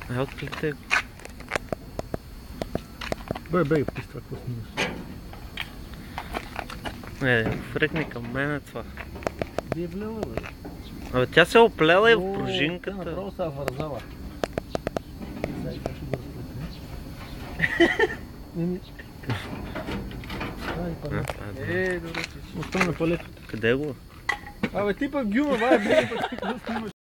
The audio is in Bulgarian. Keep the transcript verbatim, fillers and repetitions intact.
Е, отплете го. Бе, бе, писта, какво снимаш? Е, фрекни към мене това. Би е влела, бе. Абе, тя се оплела и в О, тя пружинката. направо се вързала. Сега и как ще го разплетне? Еми... Ай, А, първо. това е Е, добре, че. Остана палето. Къде го? Абе, ти пък гюма, бай, бе, пък какво снимаш?